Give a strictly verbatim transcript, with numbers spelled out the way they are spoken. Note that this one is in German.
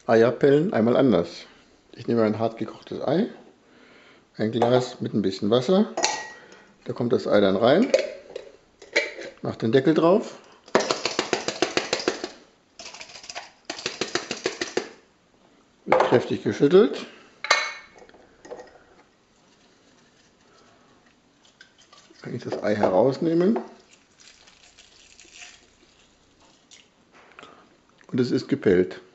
Eierpellen einmal anders. Ich nehme ein hart gekochtes Ei, ein Glas mit ein bisschen Wasser, da kommt das Ei dann rein, mache den Deckel drauf, wird kräftig geschüttelt, kann ich das Ei herausnehmen und es ist gepellt.